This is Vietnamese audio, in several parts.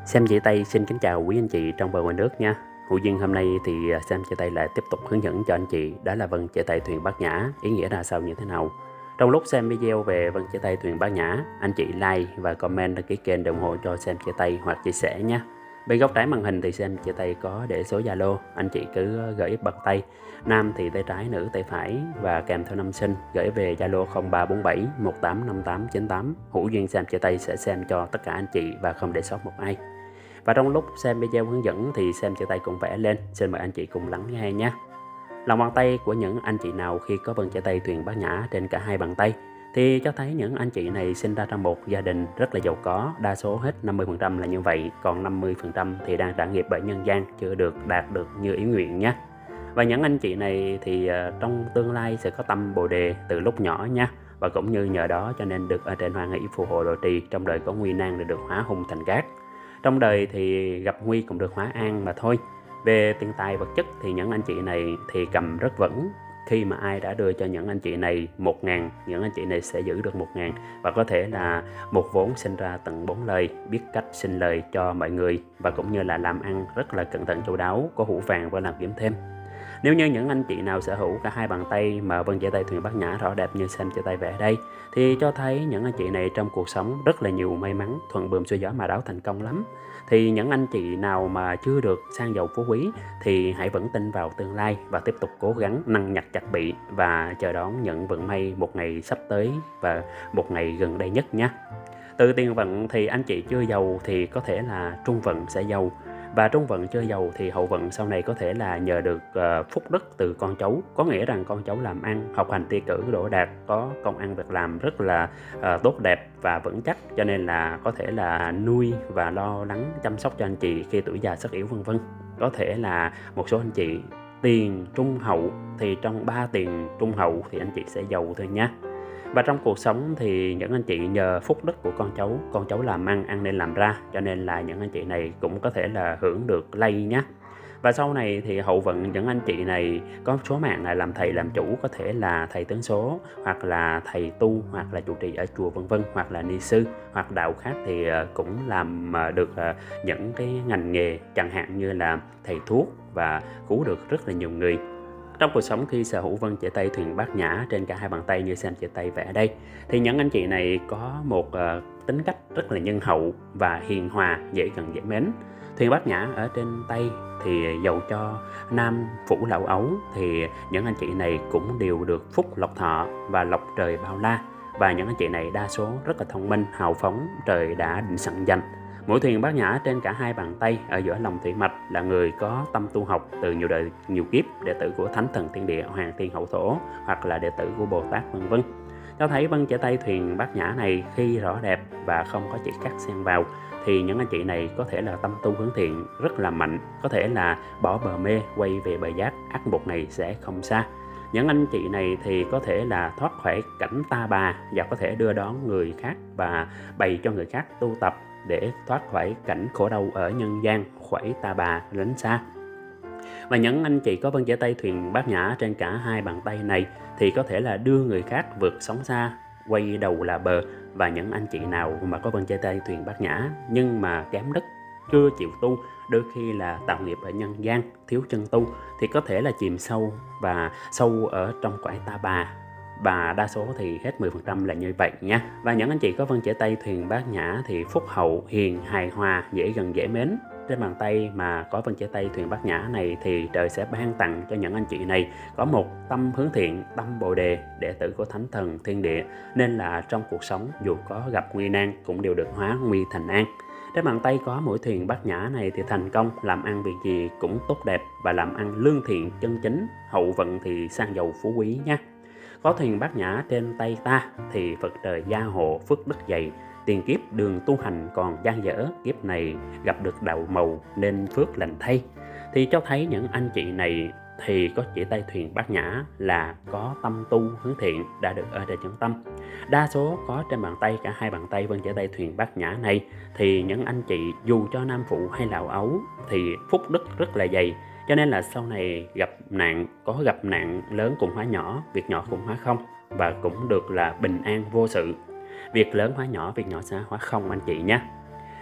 Sam Chỉ Tay xin kính chào quý anh chị trong và ngoài nước nha. Hữu duyên hôm nay thì Sam Chỉ Tay lại tiếp tục hướng dẫn cho anh chị đó là vân chỉ tay thuyền Bát Nhã, ý nghĩa ra sao như thế nào. Trong lúc xem video về vân chỉ tay thuyền Bát Nhã, anh chị like và comment đăng ký kênh để ủng hộ cho Sam Chỉ Tay hoặc chia sẻ nha. Bên góc trái màn hình thì Sam Chỉ Tay có để số Zalo, anh chị cứ gửi bằng tay, nam thì tay trái, nữ tay phải và kèm theo năm sinh gửi về Zalo 0347 185898. Hữu duyên Sam Chỉ Tay sẽ xem cho tất cả anh chị và không để sót một ai. Và trong lúc xem video hướng dẫn thì Sam Chỉ Tay cùng vẽ lên, xin mời anh chị cùng lắng nghe nhé. Lòng bàn tay của những anh chị nào khi có vân chỉ tay thuyền Bát Nhã trên cả hai bàn tay thì cho thấy những anh chị này sinh ra trong một gia đình rất là giàu có, đa số hết 50% là như vậy, còn 50% thì đang trải nghiệp bởi nhân gian, chưa được đạt được như ý nguyện nhé. Và những anh chị này thì trong tương lai sẽ có tâm Bồ đề từ lúc nhỏ nha. Và cũng như nhờ đó cho nên được ở trên Hoa Hỷ phù hộ độ trì, trong đời có nguy nan để được hóa hung thành cát. Trong đời thì gặp nguy cũng được hóa an mà thôi. Về tiền tài vật chất thì những anh chị này thì cầm rất vững. Khi mà ai đã đưa cho những anh chị này 1.000, những anh chị này sẽ giữ được 1.000. Và có thể là một vốn sinh ra tận 4 lời, biết cách xin lời cho mọi người. Và cũng như là làm ăn rất là cẩn thận chu đáo, có hũ vàng và làm kiếm thêm. Nếu như những anh chị nào sở hữu cả hai bàn tay mà vân chỉ tay thuyền Bát Nhã rõ đẹp như Sam Chỉ Tay vẽ đây thì cho thấy những anh chị này trong cuộc sống rất là nhiều may mắn, thuận buồm xuôi gió mà đáo thành công lắm. Thì những anh chị nào mà chưa được sang giàu phú quý thì hãy vẫn tin vào tương lai và tiếp tục cố gắng nằng nhặt chặt bị và chờ đón những vận may một ngày sắp tới và một ngày gần đây nhất nhé. Từ tiền vận thì anh chị chưa giàu thì có thể là trung vận sẽ giàu. Và trung vận chưa giàu thì hậu vận sau này có thể là nhờ được phúc đức từ con cháu. Có nghĩa rằng con cháu làm ăn, học hành thi cử đỗ đạt, có công ăn việc làm rất là tốt đẹp và vững chắc. Cho nên là có thể là nuôi và lo lắng chăm sóc cho anh chị khi tuổi già sức yếu vân vân. Có thể là một số anh chị tiền trung hậu thì trong 3 tiền trung hậu thì anh chị sẽ giàu thôi nhé. Và trong cuộc sống thì những anh chị nhờ phúc đức của con cháu làm ăn nên làm ra, cho nên là những anh chị này cũng có thể là hưởng được lây nhé. Và sau này thì hậu vận những anh chị này có số mạng là làm thầy làm chủ, có thể là thầy tướng số hoặc là thầy tu hoặc là trụ trì ở chùa vân vân, hoặc là ni sư hoặc đạo khác thì cũng làm được những cái ngành nghề chẳng hạn như là thầy thuốc và cứu được rất là nhiều người. Trong cuộc sống khi sở hữu vân chỉ tay thuyền Bát Nhã trên cả hai bàn tay như Sam Chỉ Tay vẽ đây thì những anh chị này có một tính cách rất là nhân hậu và hiền hòa, dễ gần dễ mến. Thuyền Bát Nhã ở trên tay thì dầu cho nam phủ lão ấu thì những anh chị này cũng đều được phúc lộc thọ và lộc trời bao la. Và những anh chị này đa số rất là thông minh, hào phóng, trời đã định sẵn dành. Mũi thuyền Bát Nhã trên cả hai bàn tay ở giữa lòng thủy mạch là người có tâm tu học từ nhiều đời nhiều kiếp, đệ tử của Thánh Thần Thiên Địa, Hoàng Thiên Hậu Thổ hoặc là đệ tử của Bồ Tát vân vân. Cho thấy vân chỉ tay thuyền Bát Nhã này khi rõ đẹp và không có chỉ cắt xen vào thì những anh chị này có thể là tâm tu hướng thiện rất là mạnh, có thể là bỏ bờ mê quay về bờ giác, ắt một ngày sẽ không xa. Những anh chị này thì có thể là thoát khỏi cảnh ta bà và có thể đưa đón người khác và bày cho người khác tu tập để thoát khỏi cảnh khổ đau ở nhân gian, khỏi ta bà lánh xa. Và những anh chị có vân chỉ tay thuyền Bát Nhã trên cả hai bàn tay này thì có thể là đưa người khác vượt sóng xa, quay đầu là bờ. Và những anh chị nào mà có vân chỉ tay thuyền Bát Nhã nhưng mà kém đức, chưa chịu tu, đôi khi là tạo nghiệp ở nhân gian, thiếu chân tu thì có thể là chìm sâu và sâu ở trong cõi ta bà. Đa số thì hết 10% là như vậy nha. Và những anh chị có vân chỉ tay thuyền Bát Nhã thì phúc hậu, hiền, hài hòa, dễ gần dễ mến. Trên bàn tay mà có vân chỉ tay thuyền Bát Nhã này thì trời sẽ ban tặng cho những anh chị này có một tâm hướng thiện, tâm bồ đề, đệ tử của Thánh Thần Thiên Địa, nên là trong cuộc sống dù có gặp nguy nan cũng đều được hóa nguy thành an. Trên bàn tay có mũi thuyền Bát Nhã này thì thành công, làm ăn việc gì cũng tốt đẹp và làm ăn lương thiện chân chính, hậu vận thì sang giàu phú quý nha. Có thuyền Bát Nhã trên tay ta thì Phật trời gia hộ, phước đức dày, tiền kiếp đường tu hành còn dang dở, kiếp này gặp được đạo màu nên phước lành thay. Thì cho thấy những anh chị này thì có chỉ tay thuyền Bát Nhã là có tâm tu hướng thiện, đã được ở trên chân tâm. Đa số có trên bàn tay, cả hai bàn tay vân chỉ tay thuyền Bát Nhã này thì những anh chị dù cho nam phụ hay lão ấu thì phúc đức rất là dày. Cho nên là sau này gặp nạn, có gặp nạn lớn cũng hóa nhỏ, việc nhỏ cũng hóa không, và cũng được là bình an vô sự. Việc lớn hóa nhỏ, việc nhỏ sẽ hóa không anh chị nhé.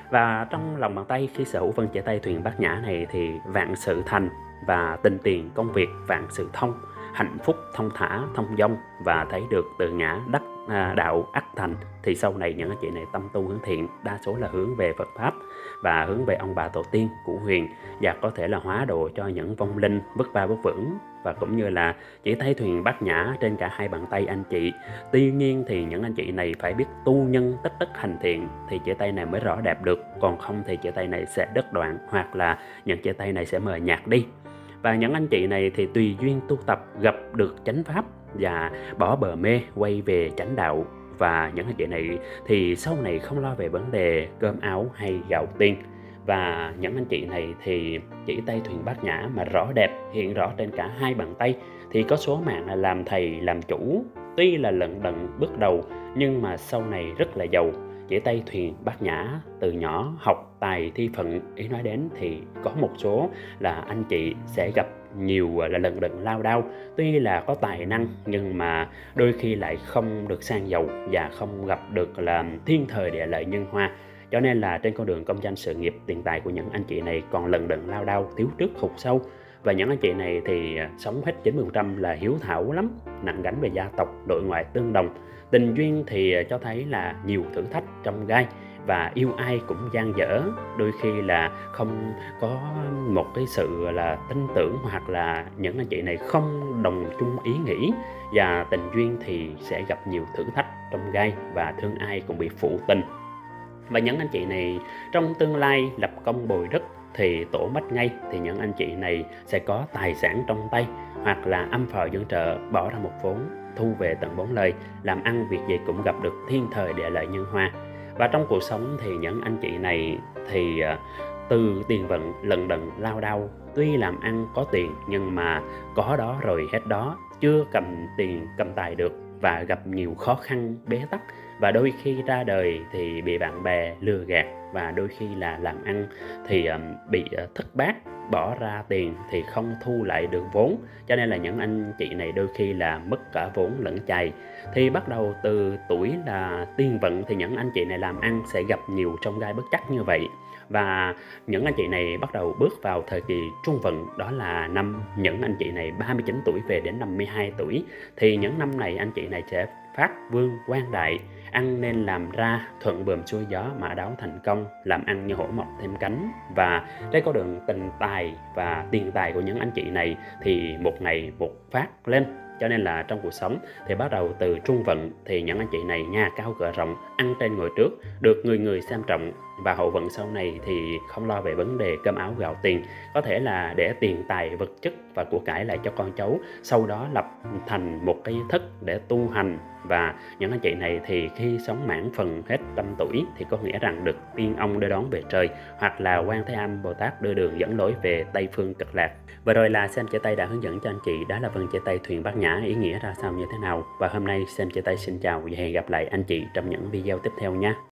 Và trong lòng bàn tay khi sở hữu vân chỉ tay thuyền bát nhã này thì vạn sự thành, và tình tiền công việc vạn sự thông, hạnh phúc thông thả thông dong, và thấy được từ ngã đắc đạo ắt thành. Thì sau này những anh chị này tâm tu hướng thiện, đa số là hướng về Phật pháp và hướng về ông bà tổ tiên của huyền, và có thể là hóa độ cho những vong linh vất va vất vưởng, và cũng như là chỉ tay thuyền bát nhã trên cả hai bàn tay anh chị. Tuy nhiên thì những anh chị này phải biết tu nhân tích đức hành thiện thì chỉ tay này mới rõ đẹp được, còn không thì chỉ tay này sẽ đứt đoạn, hoặc là những chỉ tay này sẽ mờ nhạt đi. Và những anh chị này thì tùy duyên tu tập, gặp được chánh pháp và bỏ bờ mê quay về chánh đạo. Và những anh chị này thì sau này không lo về vấn đề cơm áo hay gạo tiền. Và những anh chị này thì chỉ tay thuyền bát nhã mà rõ đẹp hiện rõ trên cả hai bàn tay, thì có số mạng là làm thầy làm chủ, tuy là lận đận bước đầu nhưng mà sau này rất là giàu. Chỉ tay thuyền bát nhã từ nhỏ học tài thi phận, ý nói đến thì có một số là anh chị sẽ gặp nhiều là lận đận lao đao, tuy là có tài năng nhưng mà đôi khi lại không được sang giàu và không gặp được là thiên thời địa lợi nhân hoa. Cho nên là trên con đường công danh sự nghiệp, tiền tài của những anh chị này còn lận đận lao đao, thiếu trước hụt sau. Và những anh chị này thì sống hết 90% là hiếu thảo lắm, nặng gánh về gia tộc, nội ngoại tương đồng. Tình duyên thì cho thấy là nhiều thử thách trong gai, và yêu ai cũng dang dở, đôi khi là không có một cái sự là tin tưởng, hoặc là những anh chị này không đồng chung ý nghĩ, và tình duyên thì sẽ gặp nhiều thử thách trong gai, và thương ai cũng bị phụ tình. Và những anh chị này trong tương lai lập công bồi đức thì tổ mất ngay, thì những anh chị này sẽ có tài sản trong tay, hoặc là âm phò dân trợ bỏ ra một vốn thu về tận 4 lời, làm ăn việc gì cũng gặp được thiên thời địa lợi nhân hoa. Và trong cuộc sống thì những anh chị này thì từ tiền vận lận đận lao đao, tuy làm ăn có tiền nhưng mà có đó rồi hết đó, chưa cầm tiền cầm tài được, và gặp nhiều khó khăn bế tắc, và đôi khi ra đời thì bị bạn bè lừa gạt, và đôi khi là làm ăn thì bị thất bát, bỏ ra tiền thì không thu lại được vốn. Cho nên là những anh chị này đôi khi là mất cả vốn lẫn chài. Thì bắt đầu từ tuổi là tiên vận thì những anh chị này làm ăn sẽ gặp nhiều trong gai bất trắc như vậy. Và những anh chị này bắt đầu bước vào thời kỳ trung vận, đó là năm những anh chị này 39 tuổi về đến 52 tuổi. Thì những năm này anh chị này sẽ phát vương quan đại, ăn nên làm ra, thuận buồm xuôi gió, mã đáo thành công, làm ăn như hổ mọc thêm cánh. Và trên con đường tình tài và tiền tài của những anh chị này thì một ngày một phát lên. Cho nên là trong cuộc sống thì bắt đầu từ trung vận thì những anh chị này nhà cao cửa rộng, ăn trên ngồi trước, được người người xem trọng. Và hậu vận sau này thì không lo về vấn đề cơm áo gạo tiền, có thể là để tiền tài vật chất và của cải lại cho con cháu, sau đó lập thành một cái thất để tu hành. Và những anh chị này thì khi sống mãn phần hết 100 tuổi thì có nghĩa rằng được tiên ông đưa đón về trời, hoặc là Quan Thế Âm Bồ Tát đưa đường dẫn lối về Tây Phương Cực Lạc. Vừa rồi là xem chỉ tay đã hướng dẫn cho anh chị đó là vân chỉ tay thuyền bát nhã ý nghĩa ra sao như thế nào. Và hôm nay xem chỉ tay xin chào và hẹn gặp lại anh chị trong những video tiếp theo nha.